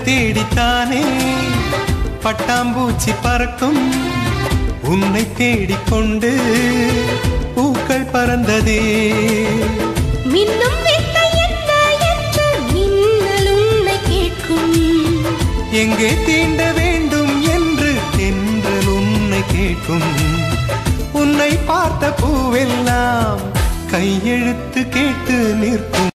தேடித்தானே பட்டாம்பூச்சி பறக்கும் உன்னை தேடிக்கொண்டு பூக்கள் பறந்ததே மின்னும் வெட்டை என்ன என்று மின்னல் உன்னை கேட்கும் எங்கே தீண்ட வேண்டும் என்று தென்றல் உன்னை கேட்கும் உன்னை பார்த்த பூவெல்லாம் கையெழுத்து கேட்டு நிற்கும்